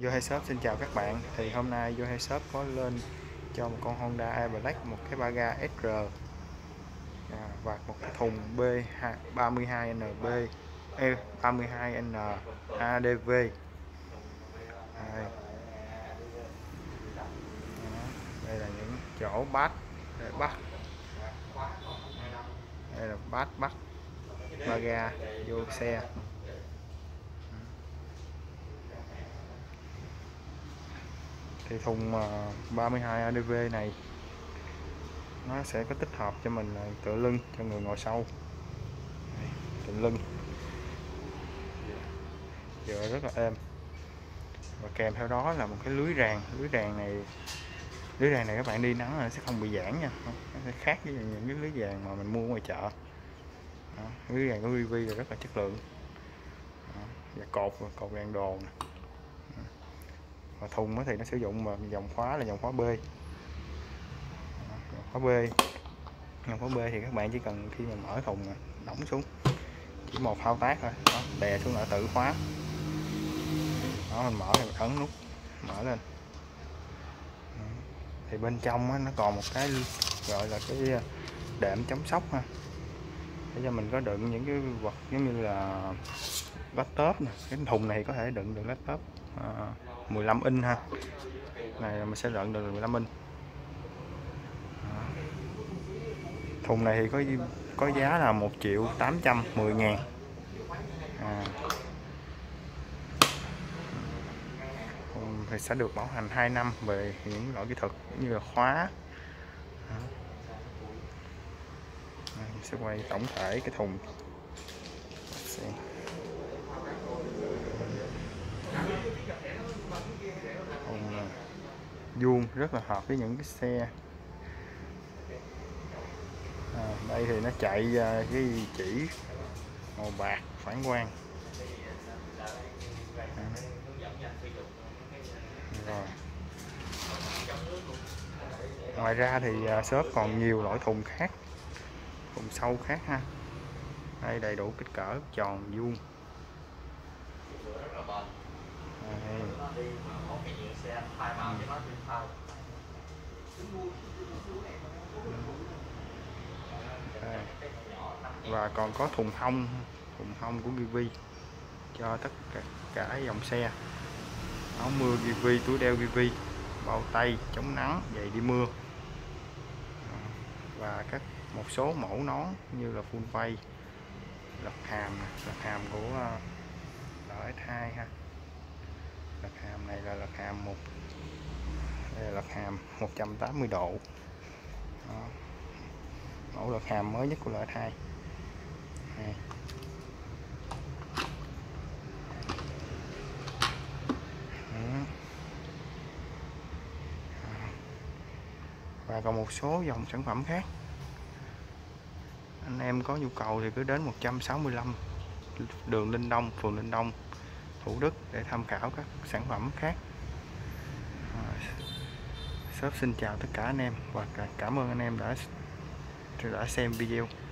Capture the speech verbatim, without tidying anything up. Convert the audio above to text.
Vô Hay Shop xin chào các bạn. Thì hôm nay Vô Hay Shop có lên cho một con Honda e Black một cái ba ga ét rờ à, và một cái thùng B ba mươi hai N B e ba mươi hai N A D V. Đây. Đây là những chỗ bát để bắt. Đây là bát bắt ba ga vô xe. Thì thùng ba mươi hai A D V này nó sẽ có tích hợp cho mình tựa lưng cho người ngồi sau. Đây, tựa lưng dựa rất là êm, và kèm theo đó là một cái lưới ràng. Lưới ràng này lưới ràng này các bạn đi nắng là sẽ không bị giãn nha, nó sẽ khác với những cái lưới ràng mà mình mua ngoài chợ. Đó, lưới ràng của vê vê là rất là chất lượng. Đó, và cột cột ràng đồ nè. Và thùng thì nó sử dụng mà dòng khóa là dòng khóa B. Đó, khóa B dòng khóa B thì các bạn chỉ cần khi mà mở thùng đóng xuống chỉ một thao tác thôi. Đó, đè xuống là tự khóa. Đó, mình mở thì mình ấn nút mở lên. Đó. Thì bên trong á, nó còn một cái gọi là cái đệm chống sốc ha, để cho mình có đựng những cái vật giống như là laptop nè. Cái thùng này có thể đựng được laptop à, mười lăm inch ha. Này mình sẽ đựng được mười lăm inch. Đó. Thùng này thì có có giá là một triệu tám trăm mười ngàn. À. Thì sẽ được bảo hành hai năm về những loại kỹ thuật như là khóa. Đó. Đây, mình sẽ quay tổng thể cái thùng. Thùng vuông rất là hợp với những cái xe. À, đây thì nó chạy cái chỉ màu bạc phản quang. À. Rồi. Ngoài ra thì shop còn nhiều loại thùng khác, thùng sâu khác ha. Đây đầy đủ kích cỡ tròn vuông. Đây. Đây. Và còn có thùng hông, thùng hông của vê vê cho tất cả cả dòng xe. Áo mưa vê vê, túi đeo vê vê, bao tay chống nắng, giày đi mưa, và các một số mẫu nón như là full face, lật hàm, lật hàm của lờ ét hai ha. Lật hàm này là lật hàm một đây là lật hàm một trăm tám mươi độ. Đó. Mẫu lật hàm mới nhất của lờ ét hai. Đây. Và còn một số dòng sản phẩm khác. Anh em có nhu cầu thì cứ đến một trăm sáu mươi lăm đường Linh Đông, phường Linh Đông, Thủ Đức để tham khảo các sản phẩm khác. À, shop xin chào tất cả anh em và cảm ơn anh em đã đã xem video.